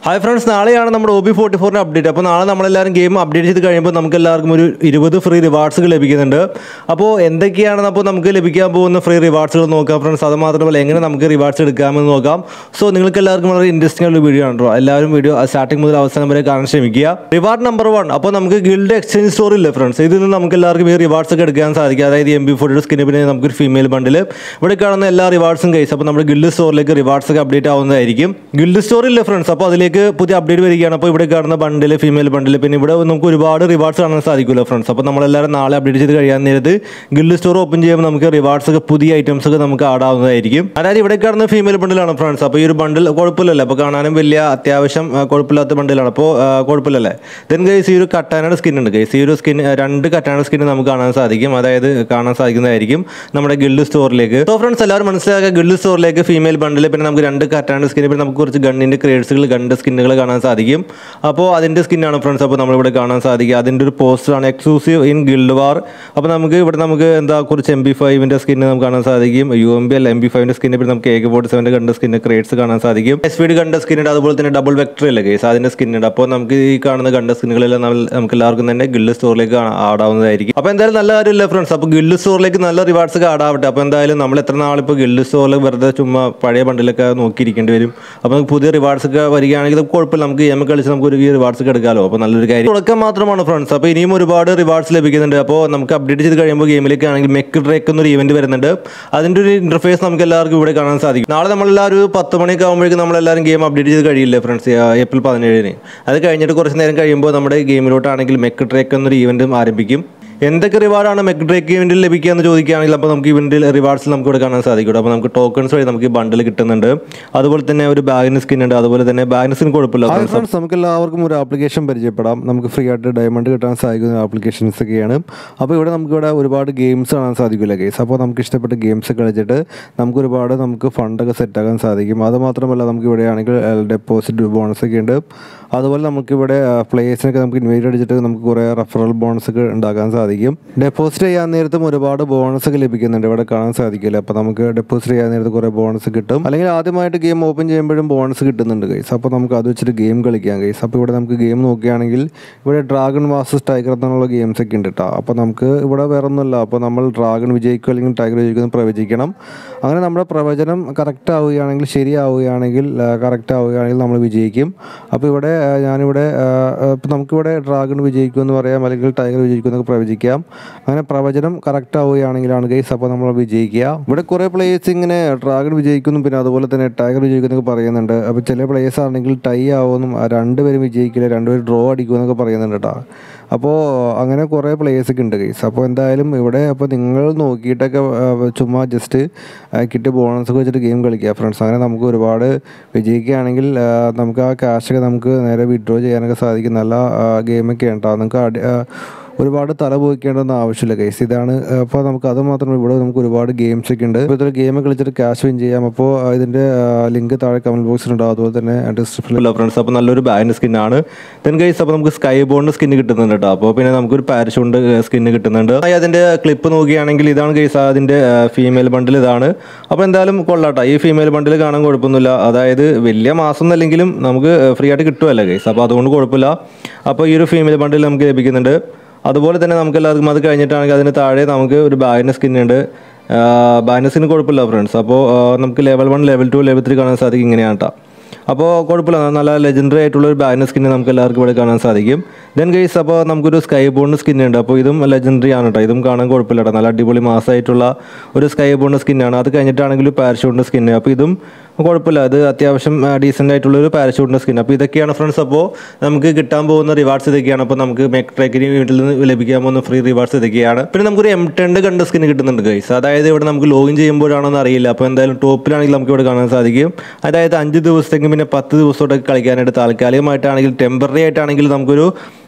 Hi friends, നാളെയാണ് നമ്മുടെ OB44 update. അപ്പോൾ നാളെ നമ്മളെല്ലാവരും ഗെയിം അപ്ഡേറ്റ് ചെയ്ത് കഴിയുമ്പോൾ നമുക്ക് എല്ലാവർക്കും ഒരു 20 ഫ്രീ റിവാർഡ്സുകൾ ലഭിക്കുന്നുണ്ട്. അപ്പോൾ എന്തൊക്കെയാണെന്ന് അപ്പോൾ നമുക്ക് ലഭിക്കാൻ പോകുന്ന ഫ്രീ റിവാർഡ്സുകൾ നോക്കാം ഫ്രണ്ട്സ്. അത് മാത്രമല്ല എങ്ങനെ നമുക്ക് റിവാർഡ്സ് എടുക്കാമെന്ന് നോക്കാം. സോ നിങ്ങൾക്ക് എല്ലാവർക്കും വളരെ ഇൻട്രസ്റ്റിംഗ് ആയിട്ടുള്ള വീഡിയോ ആണ്. എല്ലാവരും വീഡിയോ സ്റ്റാർട്ടിംഗ് മുതൽ അവസാനം വരെ കാണാൻ ശ്രമിക്കുക. റിവാർഡ് നമ്പർ 1, അപ്പോൾ നമുക്ക് ഗിൽഡ് എക്സ്ചേഞ്ച് സ്റ്റോർ ഇല്ലേ ഫ്രണ്ട്സ്, ഇതിൽ നിന്ന് നമുക്ക് എല്ലാവർക്കും ഈ റിവാർഡ്സ് ഒക്കെ എടുക്കാൻ സാധിക്കും. അതായത് MB40 സ്കിന്, പിന്നെ നമുക്കൊരു ഫീമെയിൽ ബണ്ടിൽ, ഇവിടെ കാണുന്ന എല്ലാ റിവാർഡ്സും കൈസ്. അപ്പോൾ നമ്മുടെ ഗിൽഡ് സ്റ്റോറിലേക്ക് റിവാർഡ്സ് ഒക്കെ അപ്ഡേറ്റ് ആവുന്നതായിരിക്കും. ഗിൽഡ് സ്റ്റോർ ഇല്ലേ ഫ്രണ്ട്സ്, അപ്പോൾ അതിലേക്ക് പുതിയ അപ്ഡേറ്റ് വരികയാണ്. അപ്പോൾ ഇവിടെ കാണുന്ന ബണ്ടിൽ, ഫീമെയിൽ ബണ്ടിൽ, പിന്നെ ഇവിടെ നമുക്ക് ഒരുപാട് റിവാർഡ്സ് കാണാൻ സാധിക്കുമല്ലോ ഫ്രണ്ട്സ്. അപ്പോൾ നമ്മളെല്ലാവരും നാളെ അപ്ഡേറ്റ് ചെയ്ത് കഴിയാൻ നേരത്ത് ഗിൽഡ് സ്റ്റോർ ഓപ്പൺ ചെയ്യുമ്പോൾ നമുക്ക് റിവാർഡ്സ് ഒക്കെ പുതിയ ഐറ്റംസ് ഒക്കെ നമുക്ക് ആഡ് ആവുന്നതായിരിക്കും. അതായത് ഇവിടെ കാണുന്ന ഫീമെയിൽ ബണ്ടിലാണ് ഫ്രണ്ട്സ്. അപ്പോൾ ഈ ഒരു ബണ്ടിൽ കുഴപ്പമില്ലല്ലോ, അപ്പോൾ കാണാനും വലിയ അത്യാവശ്യം കുഴപ്പമില്ലാത്ത ബണ്ടിലാണ്. അപ്പോൾ കുഴപ്പമില്ലല്ലേ. ദെൻ ഗൈസ് ഈ ഒരു കട്ടാനയുടെ സ്കിൻ ഉണ്ട് ഗൈസ്. ഈ ഒരു സ്കിൻ, 2 കട്ടാന സ്കിൻ നമുക്ക് കാണാൻ സാധിക്കും. അതായത് കാണാൻ സാധിക്കുന്നതായിരിക്കും നമ്മുടെ ഗിൽഡ് സ്റ്റോറിലേക്ക്. സോ ഫ്രണ്ട്സ് എല്ലാവരും മനസ്സിലാക്കുക, ഗിൽഡ് സ്റ്റോറിലേക്ക് ഫീമെയിൽ ബണ്ടിൽ, പിന്നെ നമുക്ക് 2 കട്ടാന സ്കിൻ, പിന്നെ നമുക്ക് കുറച്ച് ഗണ്ണിൻ്റെ ക്രേഡ്സുകൾ, ഗണ്ണിൻ്റെ സ്കിന്നുകൾ കാണാൻ സാധിക്കും. അപ്പോൾ അതിൻ്റെ സ്കിന്നാണ് ഫ്രണ്ട്സ്. അപ്പോൾ നമ്മളിവിടെ കാണാൻ സാധിക്കുക. അതിൻ്റെ ഒരു പോസ്റ്ററാണ്, എക്സ്ക്ലൂസീവ് ഇൻ ഗിൽഡ് വാർ. അപ്പോൾ നമുക്ക് ഇവിടെ നമുക്ക് എന്താ കുറച്ച് MB5 സ്കിന്ന് നമുക്ക് കാണാൻ സാധിക്കും. UMB അല്ല, MB5 സ്കിന്ന്, പിന്നെ നമുക്ക് AK47 കണ്ട സ്കിന്ന് ക്രേഡ്സ് കാണാൻ സാധിക്കും. SVD കണ്ട സ്കിന്നുണ്ട്, അതുപോലെ തന്നെ ഡബിൾ വെക്ടർ അല്ലേ കേസ്, അതിൻ്റെ സ്കിന്നുണ്ട്. അപ്പോൾ നമുക്ക് ഈ കാണുന്ന കണ്ട സ്കിന്നുകളെല്ലാം നമുക്ക് എല്ലാവർക്കും തന്നെ ഗിൽഡ് സ്റ്റോറിലേക്ക് ആടാവുന്നതായിരിക്കും. അപ്പോൾ എന്തായാലും നല്ല കാര്യമില്ല ഫ്രണ്ട്സ്. അപ്പോൾ ഗിൽഡ് സ്റ്റോറിലേക്ക് നല്ല റിവാർഡ്സ് ഒക്കെ ആടാവട്ടെ. അപ്പോൾ എന്തായാലും നമ്മൾ എത്ര നാളിപ്പോൾ ഗിൽഡ് സ്റ്റോറിൽ വെറുതെ ചുമ്മാ പഴയ ബണ്ടിലൊക്കെ നോക്കിയിരിക്കേണ്ടി വരും. അപ്പോൾ നമുക്ക് പുതിയ റിവാർഡ്സ് ഒക്കെ വരികയാണെങ്കിൽ കുഴപ്പമില്ല, നമുക്ക് ഗെയിം കളിച്ച് നമുക്ക് ഒരു റിവാർഡ്സ് ഒക്കെ എടുക്കാമല്ലോ. അപ്പോൾ നല്ലൊരു കാര്യം, തുടക്കം മാത്രമാണ് ഫ്രണ്ട്സ്. അപ്പോൾ ഇനിയും ഒരുപാട് റിവാർഡ്സ് ലഭിക്കുന്നുണ്ട്. അപ്പോൾ നമുക്ക് അപ്ഡേറ്റ് ചെയ്ത് കഴിയുമ്പോൾ ഗെയിമിലേക്ക് ആണെങ്കിൽ മെക്ക് ഡ്രേക്ക് എന്നൊരു ഇവന്റ് വരുന്നുണ്ട്. അതിൻ്റെ ഒരു ഇന്റർഫേസ് നമുക്ക് എല്ലാവർക്കും ഇവിടെ കാണാൻ സാധിക്കും. നാളെ നമ്മളെല്ലാവരും 10 മണിയൊക്കെ ആകുമ്പോഴേക്കും നമ്മളെല്ലാവരും ഗെയിം അപ്ഡേറ്റ് ചെയ്ത് കഴിയില്ലേ ഫ്രണ്ട്സ്, ഏപ്രിൽ 17. അത് കഴിഞ്ഞിട്ട് കുറച്ച് നേരം കഴിയുമ്പോൾ നമ്മുടെ ഗെയിമിലോട്ടാണെങ്കിൽ മെക്ക് ഡ്രേക്ക് എന്നൊരു ഇവന്റും ആരംഭിക്കും. എന്തൊക്കെ റിവാർഡാണ് മെക്ക് ഡ്രേക്ക് ഇവന്റിൽ ലഭിക്കുക എന്ന് ചോദിക്കുകയാണെങ്കിൽ, അപ്പോൾ നമുക്ക് ഇവന്റിൽ റിവാർഡ്സ് നമുക്ക് ഇവിടെ കാണാൻ സാധിക്കും. അപ്പോൾ നമുക്ക് ടോക്കൺസ് വഴി നമുക്ക് ഈ ബണ്ടിൽ കിട്ടുന്നുണ്ട്. അതുപോലെ തന്നെ ഒരു ബാഗിന് സ്കിൻ ഉണ്ട്. അതുപോലെ തന്നെ ബാഗിന് സ്കിൻ കുഴപ്പമില്ല ഫ്രണ്ട്സ്. നമുക്ക് എല്ലാവർക്കും ഒരു ആപ്ലിക്കേഷൻ പരിചയപ്പെടാം. നമുക്ക് ഫ്രീ ആയിട്ട് ഡയമണ്ട് കിട്ടാൻ സാധിക്കുന്ന ആപ്ലിക്കേഷൻസ് ഒക്കെയാണ്. അപ്പോൾ ഇവിടെ നമുക്കിവിടെ ഒരുപാട് ഗെയിംസ് കാണാൻ സാധിക്കില്ല ഗെയിംസ്. അപ്പോൾ നമുക്ക് ഇഷ്ടപ്പെട്ട ഗെയിംസ് കളിച്ചിട്ട് നമുക്ക് ഫണ്ടൊക്കെ സെറ്റാക്കാൻ സാധിക്കും. അതുമാത്രമല്ല നമുക്ക് ഇവിടെ ആണെങ്കിൽ ഡെപ്പോസിറ്റ് ബോണസ് ഒക്കെ ഉണ്ട്. അതുപോലെ നമുക്കിവിടെ പ്ലേയേഴ്സിനൊക്കെ നമുക്ക് ഇൻവൈറ്റ് അടിച്ചിട്ട് നമുക്ക് കുറേ റെഫറൽ ബോണസ് ഒക്കെ ഉണ്ടാക്കാൻ സാധിക്കും. ഡെപ്പോസിറ്റ് ചെയ്യാൻ നേരത്തും ഒരുപാട് ബോണസ് ഒക്കെ ലഭിക്കുന്നുണ്ട്, ഇവിടെ കാണാൻ സാധിക്കില്ല. അപ്പോൾ നമുക്ക് ഡെപ്പോസിറ്റ് ചെയ്യാൻ നേരത്ത് കുറേ ബോണസ് കിട്ടും. അല്ലെങ്കിൽ ആദ്യമായിട്ട് ഗെയിം ഓപ്പൺ ചെയ്യുമ്പോഴും ബോണസ് കിട്ടുന്നുണ്ട് ഗൈസ്. അപ്പോൾ നമുക്ക് അത് വെച്ചിട്ട് ഗെയിം കളിക്കാം ഗൈസ്. അപ്പോൾ ഇവിടെ നമുക്ക് ഗെയിം നോക്കുകയാണെങ്കിൽ ഇവിടെ ഡ്രാഗൺ വാസസ് ടൈഗർ എന്നുള്ള ഗെയിംസ് ഒക്കെ ഉണ്ട് കേട്ടോ. അപ്പോൾ നമുക്ക് ഇവിടെ വേറെ ഒന്നുമില്ല. അപ്പോൾ നമ്മൾ ഡ്രാഗൺ വിജയിക്കും അല്ലെങ്കിൽ ടൈഗർ വിജയിക്കുമെന്ന് പ്രവചിക്കണം. അങ്ങനെ നമ്മുടെ പ്രവചനം കറക്റ്റ് ആവുകയാണെങ്കിൽ, ശരിയാവുകയാണെങ്കിൽ, കറക്റ്റ് ആവുകയാണെങ്കിൽ നമ്മൾ വിജയിക്കും. അപ്പോൾ ഇവിടെ ഞാനിവിടെ ഇപ്പോൾ നമുക്കിവിടെ ഡ്രാഗൺ വിജയിക്കുമെന്ന് പറയാം, അല്ലെങ്കിൽ ടൈഗർ വിജയിക്കുമെന്നൊക്കെ പ്രവചിക്കാം. അങ്ങനെ പ്രവചനം കറക്റ്റ് ആവുകയാണെങ്കിലാണ് ഗൈസ് അപ്പോൾ നമ്മൾ വിജയിക്കുക. ഇവിടെ കുറേ പ്ലേയേഴ്സ് ഇങ്ങനെ ഡ്രാഗൺ വിജയിക്കുന്നു, പിന്നെ അതുപോലെ തന്നെ ടൈഗർ വിജയിക്കുന്നൊക്കെ പറയുന്നുണ്ട്. അപ്പോൾ ചില പ്ലേയേഴ്സ് ആണെങ്കിൽ ടൈ ആവുമെന്നും, 2 പേരും വിജയിക്കില്ല, 2 പേര് ഡ്രോ അടിക്കുമെന്നൊക്കെ പറയുന്നുണ്ട് കേട്ടോ. അപ്പോൾ അങ്ങനെ കുറേ പ്ലേയേഴ്സൊക്കെ ഉണ്ട് ഗൈസ്. അപ്പോൾ എന്തായാലും ഇവിടെ അപ്പോൾ നിങ്ങൾ നോക്കിയിട്ടൊക്കെ ചുമ്മാ ജസ്റ്റ് കിട്ടിയ ബോണസൊക്കെ വെച്ചിട്ട് ഗെയിം കളിക്കുക ഫ്രണ്ട്സ്. അങ്ങനെ നമുക്ക് ഒരുപാട് വിജയിക്കുകയാണെങ്കിൽ നമുക്ക് ആ ക്യാഷൊക്കെ നമുക്ക് നേരെ വിഡ്രോ ചെയ്യാനൊക്കെ സാധിക്കും. നല്ല ഗെയിമൊക്കെ ഉണ്ടോ, നിങ്ങൾക്ക് ഒരുപാട് തല പോയിക്കേണ്ടെന്ന് ആവശ്യമില്ല ഗൈസ്. ഇതാണ്. അപ്പോൾ നമുക്ക് അത് മാത്രമല്ല, ഇവിടെ നമുക്ക് ഒരുപാട് ഗെയിംസ് ഒക്കെ ഉണ്ട്. ഇപ്പോൾ ഇതൊരു ഗെയിം കളിച്ചിട്ട് ക്യാഷ് വിൻ ചെയ്യാം. അപ്പോൾ ഇതിൻ്റെ ലിങ്ക് താഴെ കമൻറ്റ് ബോക്സിലുണ്ടാവും, അതുപോലെ തന്നെ ഡിസ്ക്രിപ്ഷനിൽ ഫ്രണ്ട്സ്. അപ്പോൾ നല്ലൊരു ബാഗിൻ്റെ സ്കിന്നാണ്. ദെൻ ഗൈസ് അപ്പോൾ നമുക്ക് സ്കൈ ബോണ്ട് സ്കിന്ന് കിട്ടുന്നുണ്ട് കേട്ടോ. അപ്പോൾ പിന്നെ നമുക്കൊരു പാരഷൂട്ട് സ്കിന്ന് കിട്ടുന്നുണ്ട്. അതിൻ്റെ ക്ലിപ്പ് നോക്കുകയാണെങ്കിൽ ഇതാണ് ഗൈസ്, അതിൻ്റെ ഫീമെയിൽ ബണ്ടിൽ ഇതാണ്. അപ്പോൾ എന്തായാലും കൊള്ളാട്ടോ, ഈ ഫീമെയിൽ ബണ്ടിൽ കാണാൻ കുഴപ്പമൊന്നുമില്ല. അതായത് വലിയ മാസം എന്നല്ലെങ്കിലും നമുക്ക് ഫ്രീ ആയിട്ട് കിട്ടുമല്ലോ ഗൈസ്. അപ്പോൾ അതുകൊണ്ട് കുഴപ്പമില്ല. അപ്പോൾ ഈ ഒരു ഫീമെയിൽ ബണ്ടിൽ നമുക്ക് ലഭിക്കുന്നുണ്ട്. അതുപോലെ തന്നെ നമുക്ക് എല്ലാവർക്കും അത് കഴിഞ്ഞിട്ടാണെങ്കിൽ അതിന് താഴെ നമുക്ക് ഒരു ബാഗിൻ്റെ സ്കിന്നുണ്ട്. ബാഗിൻ്റെ സ്കിൻ കുഴപ്പമില്ല ഫ്രണ്ട്സ്. അപ്പോൾ നമുക്ക് ലെവൽ 1, ലെവൽ 2, ലെവൽ 3 കാണാൻ സാധിക്കും. ഇങ്ങനെയാണ് കേട്ടോ. അപ്പോൾ കുഴപ്പമില്ല, നല്ല ലെജൻഡറി ആയിട്ടുള്ള ഒരു ബാഗിൻ്റെ സ്കിന്ന് നമുക്ക് എല്ലാവർക്കും ഇവിടെ കാണാൻ സാധിക്കും. ദെൻ ഗൈസ് അപ്പോൾ നമുക്കൊരു സ്കൈ ബോണ്ട് സ്കിന്നുണ്ട്. അപ്പോൾ ഇതും ലെജൻഡറി ആണ് കേട്ടോ. ഇതും കാണാൻ കുഴപ്പമില്ല കേട്ടോ. നല്ല അടിപൊളി മാസമായിട്ടുള്ള ഒരു സ്കൈ ബോണ്ട് സ്കിന്നാണ്. അത് കഴിഞ്ഞിട്ടാണെങ്കിൽ ഒരു പാരഷൂട്ടിൻ്റെ സ്കിന്ന്. അപ്പോൾ ഇതും കുഴപ്പമില്ല, അത് അത്യാവശ്യം ഡീസൻ്റ് ആയിട്ടുള്ളൊരു പാരഷൂട്ടിൻ്റെ സ്കിൻ. അപ്പോൾ ഇതൊക്കെയാണ് ഫ്രണ്ട്സ് അപ്പോൾ നമുക്ക് കിട്ടാൻ പോകുന്ന റിവാർഡ്സ് ഇതൊക്കെയാണ്. അപ്പോൾ നമുക്ക് മെക്ക് ട്രേക്കിന് വീട്ടിൽ നിന്ന് ലഭിക്കാൻ പോകുന്ന ഫ്രീ റിവാർഡ്സ് ഇതൊക്കെയാണ്. പിന്നെ നമുക്കൊരു M10 കണ്ട സ്കിൻ കിട്ടുന്നുണ്ട് ഗൈസ്. അതായത് ഇവിടെ നമുക്ക് ലോഗിൻ ചെയ്യുമ്പോഴാണെന്ന് അറിയില്ല. അപ്പോൾ എന്തായാലും ടോപ്പിലാണെങ്കിൽ നമുക്ക് ഇവിടെ കാണാൻ സാധിക്കും. അതായത് 5 ദിവസത്തേക്കും പിന്നെ 10 ദിവസത്തോട്ടൊക്കെ കളിക്കാനായിട്ട് താൽക്കാലികമായിട്ടാണെങ്കിൽ, ടെമ്പററി ആയിട്ടാണെങ്കിൽ നമുക്കൊരു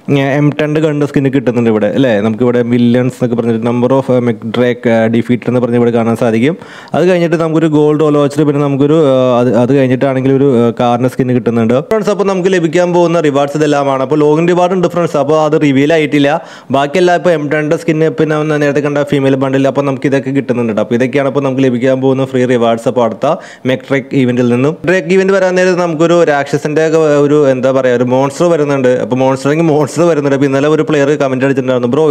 M10 ഗണ്ണ് സ്കിന്ന് കിട്ടുന്നുണ്ട് ഇവിടെ അല്ലേ. നമുക്കിവിടെ മില്യൺസ് എന്നൊക്കെ പറഞ്ഞിട്ട് നമ്പർ ഓഫ് മെക്ഡ്രേക്ക് ഡിഫീറ്റ് എന്ന് പറഞ്ഞ് ഇവിടെ കാണാൻ സാധിക്കും. അത് കഴിഞ്ഞിട്ട് നമുക്കൊരു ഗോൾഡ് ഓലോച്ചർ, പിന്നെ നമുക്കൊരു അത് കഴിഞ്ഞിട്ടാണെങ്കിൽ ഒരു കാറിന് സ്കിന്ന് കിട്ടുന്നുണ്ട് ഫ്രണ്ട്സ്. അപ്പോൾ നമുക്ക് ലഭിക്കാൻ പോകുന്ന റിവാർഡ്സ് ഇതെല്ലാമാണ്. അപ്പോൾ ലോഗിൻ റിവാർഡ് ഉണ്ട് ഫ്രണ്ട്സ്. അപ്പോൾ അത് റിവീൽ ആയിട്ടില്ല. ബാക്കിയെല്ലാം ഇപ്പോൾ M10 സ്കിന്ന്, പിന്നെ നേരത്തെ കണ്ട ഫീമെയിൽ ബണ്ടിൽ, അപ്പോൾ നമുക്ക് ഇതൊക്കെ കിട്ടുന്നുണ്ട്. അപ്പോൾ ഇതൊക്കെയാണ് ഇപ്പോൾ നമുക്ക് ലഭിക്കാൻ പോകുന്ന ഫ്രീ റിവാർഡ്സ്. അപ്പോൾ അടുത്ത മെക്ട്രേക്ക് ഇവന്റിൽ നിന്നും ഡ്രേക്ക് ഇവന്റ് വരാൻ നേരത്ത് നമുക്കൊരു രാക്ഷസന്റെ ഒരു എന്താ പറയുക ഒരു മോൺസ്റ്റർ വരുന്നുണ്ട്. അപ്പോൾ മോൺസ്റ്റർ വരുന്നുണ്ട്. അപ്പോൾ ഇന്നലെ ഒരു പ്ലെയർ കമന്റ് അടിച്ചിട്ടുണ്ടായിരുന്നു, ബ്രോ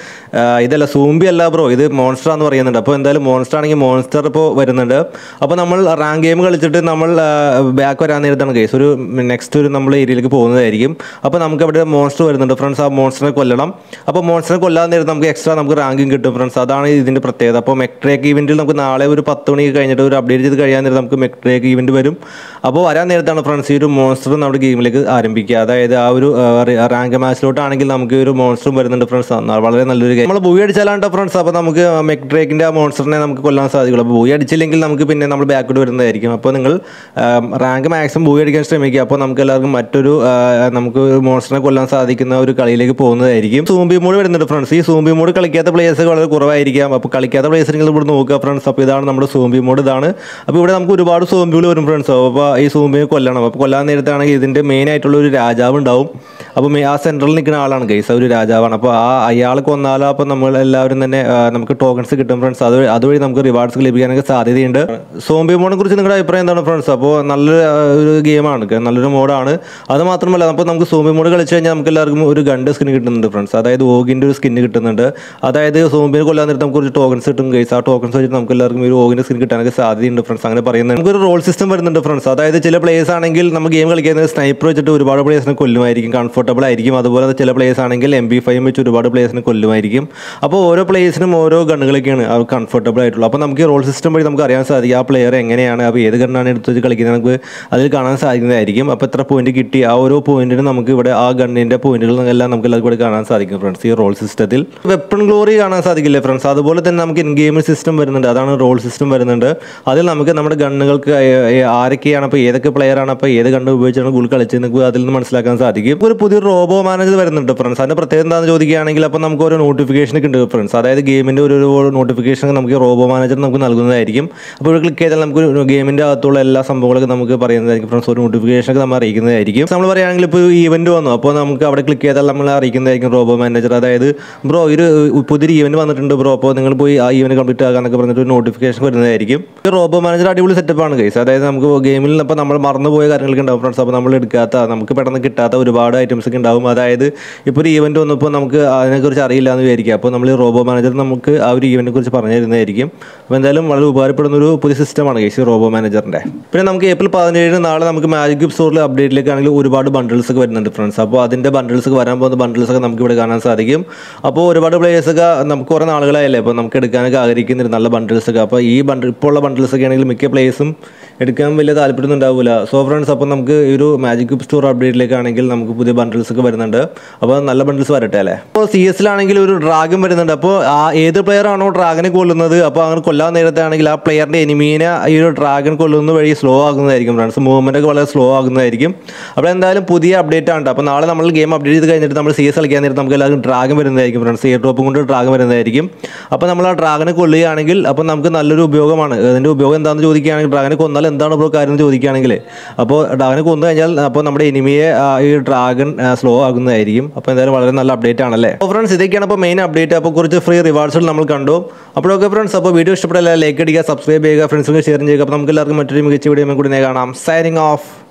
ഇതല്ല സൂംബി അല്ല ബ്രോ, ഇത് മോൺസ്റ്റർ ആണെന്ന് പറയുന്നുണ്ട്. അപ്പോൾ എന്തായാലും മോൺസ്റ്റർ ആണെങ്കിൽ മോൺസ്റ്റർ ഇപ്പോൾ വരുന്നുണ്ട്. അപ്പോൾ നമ്മൾ റാങ്ക് ഗെയിം കളിച്ചിട്ട് നമ്മൾ ബാക്ക് വരാൻ നേരത്താണ് കേസ് ഒരു നെക്സ്റ്റ് ഒരു നമ്മൾ ഏരിയയിലേക്ക് പോകുന്നതായിരിക്കും. അപ്പോൾ നമുക്ക് അവിടെ മോൺസ്റ്റർ വരുന്നുണ്ട് ഫ്രണ്ട്സ്. ആ മോൺസ്റ്ററിനെ കൊല്ലണം. അപ്പോൾ മോൺസ്റ്ററിനെ കൊല്ലാൻ നേരത്ത് നമുക്ക് എക്സ്ട്രാ നമുക്ക് റാങ്കിങ് കിട്ടും ഫ്രണ്ട്സ്. അതാണ് ഇതിൻ്റെ പ്രത്യേകത. അപ്പോൾ മെക്ട്രേക്ക് ഇവന്റിൽ നമുക്ക് നാളെ ഒരു 10 മണി കഴിഞ്ഞിട്ട് ഒരു അപ്ഡേറ്റ് ചെയ്ത് കഴിയാൻ നേരത്ത് നമുക്ക് മെക്ട്രേക്ക് ഇവന്റ് വരും. അപ്പോൾ വരാൻ നേരത്താണ് ഫ്രണ്ട്സ് ഈ ഒരു മോൺസ്റ്റർ നമ്മുടെ ഗെയിമിലേക്ക് ആരംഭിക്കുക. അതായത് ആ ഒരു റാങ്ക് മാച്ചിലോട്ടാണെങ്കിൽ നമുക്ക് ഒരു മോൺസ്റ്ററും വരുന്നുണ്ട് ഫ്രണ്ട്സ്. വളരെ നല്ലൊരു ഗെയിം. നമ്മൾ ബൂയി അടിച്ചാലാണ് ഫ്രണ്ട്സ്. അപ്പോൾ നമുക്ക് മെക്ട്രേക്കിൻ്റെ ആ മോൺസ്റ്ററിനെ നമുക്ക് കൊല്ലാൻ സാധിക്കുള്ളൂ. അപ്പോൾ ബൂയി അടിച്ചില്ലെങ്കിൽ നമുക്ക് പിന്നെ നമ്മൾ ബാക്കോട്ട് വരുന്നതായിരിക്കും. അപ്പോൾ നിങ്ങൾ റാങ്ക് മാക്സിമം ബൂയി അടിക്കാൻ ശ്രമിക്കുക. അപ്പോൾ നമുക്ക് എല്ലാവർക്കും മറ്റൊരു നമുക്ക് മോൺസ്റ്ററിനെ കൊല്ലാൻ സാധിക്കുന്ന ഒരു കളിയിലേക്ക് പോകുന്നതായിരിക്കും. സൂംബി മോഡ് വരുന്നുണ്ട് ഫ്രണ്ട്സ്. ഈ സൂംബി മോഡ് കളിക്കാത്ത പ്ലേയേഴ്സ് വളരെ കുറവായിരിക്കാം. അപ്പോൾ കളിക്കാത്ത പ്ലേയേഴ്സ് നിങ്ങൾ ഇവിടെ നോക്കുക ഫ്രണ്ട്സ്. അപ്പോൾ ഇതാണ് നമ്മുടെ സൂംബി മോഡ്, ഇതാണ്. അപ്പോൾ ഇവിടെ നമുക്ക് ഒരുപാട് സൂംബികൾ വരും ഫ്രണ്ട്സ്. അപ്പോൾ ഈ സൂംബിയെ കൊല്ലണം. അപ്പോൾ കൊല്ലാൻ നേരത്താണെങ്കിൽ ഇതിൻ്റെ മെയിൻ ആയിട്ടുള്ള ഒരു രാജാവ് ഉണ്ടാവും. അപ്പോൾ ആ സെൻട്രലിൽ നിൽക്കുന്ന ആളാണ് ഗൈസ്, ഒരു രാജാവാണ്. അപ്പോൾ അയാൾ കൊന്നാലോ അപ്പോൾ നമ്മൾ എല്ലാവരും തന്നെ നമുക്ക് ടോക്കൺസ് കിട്ടും ഫ്രണ്ട്സ്. അതുവഴി നമുക്ക് റിവാർഡ്സ് ലഭിക്കാനൊക്കെ സാധ്യതയുണ്ട്. സോംബി മോഡിനെ കുറിച്ച് നിങ്ങളുടെ അഭിപ്രായം എന്താണ് ഫ്രണ്ട്സ്? അപ്പോൾ നല്ലൊരു ഗെയിമാണ്, നല്ലൊരു മോഡാണ്. അത് മാത്രമല്ല അപ്പോൾ നമുക്ക് സോംബി മോഡ് കളിച്ച് കഴിഞ്ഞാൽ നമുക്ക് എല്ലാവർക്കും ഒരു ഗണ്ട് സ്കിൻ കിട്ടുന്നുണ്ട് ഫ്രണ്ട്സ്. അതായത് ഓഗിൻ്റെ ഒരു സ്കിൻ കിട്ടുന്നുണ്ട്. അതായത് സോംബിനെ കൊല്ലാൻ നേരത്തെ നമുക്ക് ഒരു ടോക്കൺസ് കിട്ടും ഗൈസ്. ആ ടോക്കൺസ് വെച്ചിട്ട് നമുക്ക് എല്ലാവർക്കും ഒരു ഓഗിൻ്റെ സ്കിൻ കിട്ടാനൊക്കെ സാധ്യതയുണ്ട് ഫ്രണ്ട്സ്. അങ്ങനെ പറയുന്നത് നമുക്കൊരു റോൾ സിസ്റ്റം വരുന്നുണ്ട് ഫ്രണ്ട്സ്. അതായത് ചില പ്ലേയേഴ്സ് ആണെങ്കിൽ നമ്മൾ ഗെയിം കളിക്കുന്നത് സ്നൈപ്പർ വെച്ചിട്ട് ഒരുപാട് പ്ലേയേഴ്സിനെ കൊല്ലുമായിരിക്കും, കംഫർട്ടബിൾ ആയിരിക്കും. അതുപോലെ ചില പ്ലേയേഴ്സ് ആണെങ്കിൽ MP5 വെച്ച് ഒരുപാട് പ്ലേയേഴ്സിനെ കൊല്ലുമായിരിക്കും. അപ്പോൾ ഓരോ പ്ലേയേഴ്സിനും ഓരോ ഗണ്ണുകളൊക്കെയാണ് അവർ കംഫർട്ടബിൾ ആയിട്ടുള്ളത്. അപ്പോൾ നമുക്ക് റോൾ സിസ്റ്റം വഴി നമുക്ക് അറിയാൻ സാധിക്കും ആ പ്ലെയർ എങ്ങനെയാണ്, അപ്പോൾ ഏത് ഗണ്ണാണ് എടുത്ത് വെച്ച് കളിക്കുന്നത് നമുക്ക് അതിൽ കാണാൻ സാധിക്കുന്നതായിരിക്കും. അപ്പോൾ എത്ര പോയിന്റ് കിട്ടി, ആ ഓരോ പോയിന്റിന് നമുക്ക് ഇവിടെ ആ ഗണ്ണിൻ്റെ പോയിന്റുകളെല്ലാം നമുക്ക് എല്ലാവർക്കും ഇവിടെ കാണാൻ സാധിക്കും ഫ്രണ്ട്സ്. ഈ റോൾ സിസ്റ്റത്തിൽ വെപ്പൺ ഗ്ലോറി കാണാൻ സാധിക്കില്ലേ ഫ്രണ്ട്സ്. അതുപോലെ തന്നെ നമുക്ക് ഇൻ ഗെയിം സിസ്റ്റം വരുന്നുണ്ട്, അതാണ് റോൾ സിസ്റ്റം വരുന്നുണ്ട്. അതിൽ നമുക്ക് നമ്മുടെ ഗണ്ണുകൾക്ക് ആരൊക്കെയാണ്, അപ്പോൾ ഏതൊക്കെ പ്ലെയറാണ്, അപ്പോൾ ഏത് ഗണ്ണ് ഉപയോഗിച്ചാണ് ഗുൾ കളിച്ചത് നമുക്ക് അതിൽ നിന്ന് മനസ്സിലാക്കാൻ സാധിക്കും. ഒരു പുതിയ റോബോ മാനേജർ വരുന്നുണ്ട് ഫ്രണ്ട്സ്. അതിൻ്റെ പ്രത്യേകത എന്താണെന്ന് ചോദിക്കുകയാണെങ്കിൽ അപ്പോൾ നമുക്ക് ഓരോ നോട്ടിഫിക്കേഷൻ ഒക്കെ ഉണ്ട് ഫ്രണ്ട്സ്. അതായത് ഗെയിമിൻ്റെ ഒരു നോട്ടിഫിക്കേഷൻ നമുക്ക് റോബോ മാനേജർ നമുക്ക് നൽകുന്നതായിരിക്കും. അപ്പോൾ ഇവിടെ ക്ലിക്ക് ചെയ്താൽ നമുക്ക് ഗെയിമിൻ്റെ അകത്തുള്ള എല്ലാ സംഭവങ്ങളൊക്കെ നമുക്ക് പറയുന്നതായിരിക്കും ഫ്രണ്ട്സ്. ഒരു നോട്ടിഫിക്കേഷൻ ഒക്കെ നമ്മൾ അറിയിക്കുന്നതായിരിക്കും. നമ്മൾ പറയുകയാണെങ്കിൽ ഇപ്പോൾ ഈവൻറ്റ് വന്നു, അപ്പോൾ നമുക്ക് അവിടെ ക്ലിക്ക് ചെയ്താൽ നമ്മൾ അറിയിക്കുന്നതായിരിക്കും റോബോ മാനേജർ. അതായത് ബ്രോ ഒരു പുതിയൊരു ഈവൻറ്റ് വന്നിട്ടുണ്ട് ബ്രോ, അപ്പോൾ നിങ്ങൾ പോയി ആ ഈവൻറ്റ് കംപ്ലീറ്റ് ആകാന്നൊക്കെ പറഞ്ഞിട്ട് ഒരു നോട്ടിഫിക്കേഷൻ വരുന്നതായിരിക്കും. ഈ റോബോ മാനേജർ അടിപൊളി സെറ്റപ്പാണ് ഗൈസ്. അതായത് നമുക്ക് ഗെയിമിൽ അപ്പോൾ നമ്മൾ മറന്നുപോയ കാര്യങ്ങളൊക്കെ ഉണ്ടാവും ഫ്രണ്ട്സ്. അപ്പോൾ നമ്മൾ എടുക്കാത്ത, നമുക്ക് പെട്ടെന്ന് കിട്ടാത്ത ഒരുപാട് ഐറ്റംസ് ഒക്കെ ഉണ്ടാവും. അതായത് ഇപ്പോൾ ഒരു ഈവൻറ്റ് വന്നപ്പോൾ നമുക്ക് അതിനെക്കുറിച്ച് അറിയില്ല എന്ന് വിചാരിക്കുക. അപ്പോൾ നമ്മൾ ഈ റോബോ മാനേജർ നമുക്ക് ആ ഒരു ഈവൻറ്റിനെ കുറിച്ച് പറഞ്ഞു തരുന്നതായിരിക്കും. അപ്പോൾ എന്തായാലും വളരെ ഉപകാരപ്പെടുന്ന ഒരു പുതിയ സിസ്റ്റമാണ് ഗൈസ് ഈ റോബോ മാനേജറിൻ്റെ. പിന്നെ നമുക്ക് ഏപ്രിൽ 17 നാളെ നമുക്ക് മാജിക് ക്യൂബ് സ്റ്റോറിൽ അപ്ഡേറ്റിലേക്കാണെങ്കിൽ ഒരുപാട് ബണ്ടിൽസ് ഒക്കെ വരുന്നുണ്ട് ഫ്രണ്ട്സ്. അപ്പോൾ അതിൻ്റെ ബണ്ടിൽസ് ഒക്കെ വരാൻ പോകുന്ന ബണ്ടിൽസ് ഒക്കെ നമുക്ക് ഇവിടെ കാണാൻ സാധിക്കും. അപ്പോൾ ഒരുപാട് പ്ലേയേഴ്സ് ഒക്കെ നമുക്ക് കുറേ നാളുകളായല്ലേ അപ്പോൾ നമുക്ക് എടുക്കാനൊക്കെ ആഗ്രഹിക്കുന്നുണ്ട് നല്ല ബണ്ടിൽസ് ഒക്കെ. അപ്പോൾ ഈ ഇപ്പോൾ ഉള്ള ബണ്ടിൽസ് ഒക്കെ ആണെങ്കിൽ മിക്ക പ്ലേയേഴ്സും എടുക്കാൻ വലിയ താല്പര്യമൊന്നും ഉണ്ടാവില്ല. സോ ഫ്രണ്ട്സ് അപ്പോൾ നമുക്ക് ഈ ഒരു മാജിക് ക്യൂബ് സ്റ്റോർ അപ്ഡേറ്റിലേക്കാണെങ്കിൽ നമുക്ക് പുതിയ ബണ്ടിൽസ് ഒക്കെ വരുന്നുണ്ട്. അപ്പോൾ നല്ല ബണ്ടിൽസ് വരട്ടെ അല്ലേ. അപ്പോൾ CS-ലാണെങ്കിൽ ഒരു ഡ്രാഗൺ വരുന്നുണ്ട്. അപ്പോൾ ആ ഏത് പ്ലെയർ ആണോ ഡ്രാഗനെ കൊല്ലുന്നത്, അപ്പോൾ അങ്ങനെ കൊല്ലാൻ നേരത്താണെങ്കിൽ ആ പ്ലെയറിൻ്റെ എനിമീനെ ഈ ഒരു ഡ്രാഗൺ കൊല്ലുന്ന വഴി സ്ലോ ആകുന്നതായിരിക്കും ഫ്രണ്ട്സ്. മൂവ്മെൻ്റ് ഒക്കെ വളരെ സ്ലോ ആകുന്നതായിരിക്കും. അപ്പോൾ എന്തായാലും പുതിയ അപ്ഡേറ്റ് ആണ്. അപ്പോൾ നാളെ നമ്മൾ ഗെയിം അപ്ഡേറ്റ് ചെയ്ത് കഴിഞ്ഞിട്ട് നമ്മൾ CS കളിക്കാൻ നേരത്ത് നമുക്ക് എല്ലാവർക്കും ഡ്രാഗൺ വരുന്നതായിരിക്കും ഫ്രണ്ട്സ്. എയർ ഡ്രോപ്പും കൊണ്ട് ഡ്രാഗൺ വരുന്നതായിരിക്കും. അപ്പോൾ നമ്മൾ ആ ഡ്രാഗനെ കൊല്ലുകയാണെങ്കിൽ അപ്പോൾ നമുക്ക് നല്ലൊരു ഉപയോഗമാണ്. അതിൻ്റെ ഉപയോഗം എന്താണെന്ന് ചോദിക്കുകയാണെങ്കിൽ ഡ്രാഗനെ കൊന്നാൽ എന്താണ് ഇപ്പോൾ കാര്യം എന്ന് ചോദിക്കുകയാണെങ്കിൽ അപ്പോൾ ഡ്രാഗനെ കൊന്നു കഴിഞ്ഞാൽ അപ്പോൾ നമ്മുടെ എനിമിയെ ഈ ഡ്രാഗൺ സ്ലോ ആകുന്നതായിരിക്കും. അപ്പോൾ എന്തായാലും വളരെ നല്ല അപ്ഡേറ്റ് ആണല്ലേ. അപ്പോൾ ഫ്രണ്ട്സ് ഇതൊക്കെയാണ് അപ്പോൾ മെയിൻ അപ്ഡേറ്റ്. അപ്പോൾ കുറച്ച് ഫ്രീ റിവാർഡ്സുകൾ നമ്മൾ കണ്ടു. അപ്പോഴൊക്കെ ഫ്രണ്ട്സ് അപ്പോൾ വീഡിയോ ഇഷ്ടപ്പെട്ടാൽ ലൈക്ക് അടിക്കുക, സബ്സ്ക്രൈബ് ചെയ്യുക, ഫ്രണ്ട്സിന് ഷെയർ ചെയ്യുക. അപ്പോൾ നമുക്ക് എല്ലാവർക്കും മറ്റൊരു മികച്ച വീഡിയോ കൂടി കാണാം. Signing of.